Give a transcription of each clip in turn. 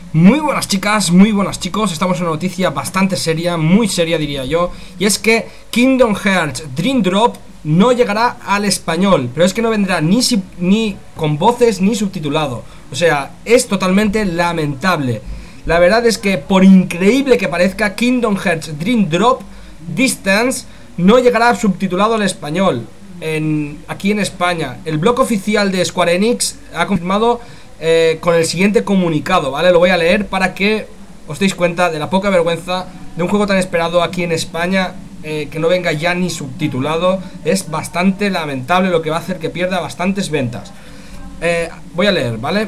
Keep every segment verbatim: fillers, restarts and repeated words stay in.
Muy buenas chicas, muy buenas chicos, estamos en una noticia bastante seria, muy seria diría yo. Y es que Kingdom Hearts Dream Drop no llegará al español, pero es que no vendrá ni, si, ni con voces ni subtitulado. O sea, es totalmente lamentable. La verdad es que por increíble que parezca, Kingdom Hearts Dream Drop Distance no llegará subtitulado al español en, aquí en España. El blog oficial de Square Enix ha confirmado Eh, con el siguiente comunicado, ¿vale? Lo voy a leer para que os deis cuenta de la poca vergüenza de un juego tan esperado aquí en España, eh, que no venga ya ni subtitulado. Es bastante lamentable, lo que va a hacer que pierda bastantes ventas. eh, Voy a leer, ¿vale?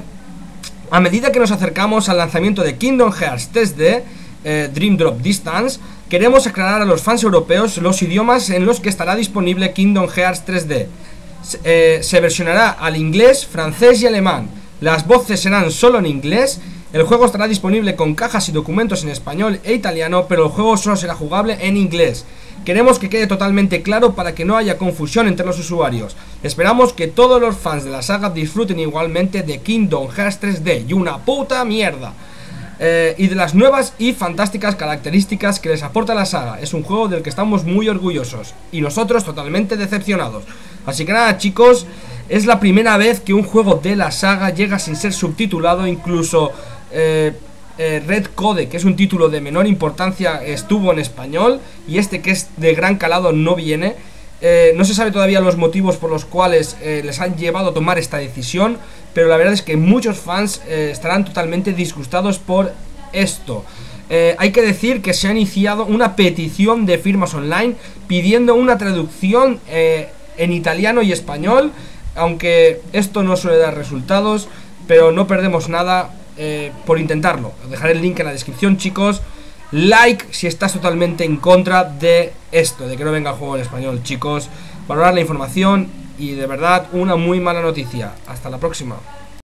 A medida que nos acercamos al lanzamiento de Kingdom Hearts tres D eh, Dream Drop Distance, queremos aclarar a los fans europeos los idiomas en los que estará disponible Kingdom Hearts tres D. Se, eh, se versionará al inglés, francés y alemán. Las voces serán solo en inglés. El juego estará disponible con cajas y documentos en español e italiano, pero el juego solo será jugable en inglés. Queremos que quede totalmente claro para que no haya confusión entre los usuarios. Esperamos que todos los fans de la saga disfruten igualmente de Kingdom Hearts tres D y una puta mierda. Eh, y de las nuevas y fantásticas características que les aporta la saga. Es un juego del que estamos muy orgullosos y nosotros totalmente decepcionados. Así que nada chicos, es la primera vez que un juego de la saga llega sin ser subtitulado. Incluso eh, eh, Red Code, que es un título de menor importancia, estuvo en español, y este, que es de gran calado, no viene. eh, No se sabe todavía los motivos por los cuales eh, les han llevado a tomar esta decisión, pero la verdad es que muchos fans eh, estarán totalmente disgustados por esto. Eh, hay que decir que se ha iniciado una petición de firmas online pidiendo una traducción eh, en italiano y español, aunque esto no suele dar resultados, pero no perdemos nada eh, por intentarlo. Os dejaré el link en la descripción, chicos. Like si estás totalmente en contra de esto, de que no venga el juego en español, chicos. Valorar la información y de verdad una muy mala noticia. Hasta la próxima.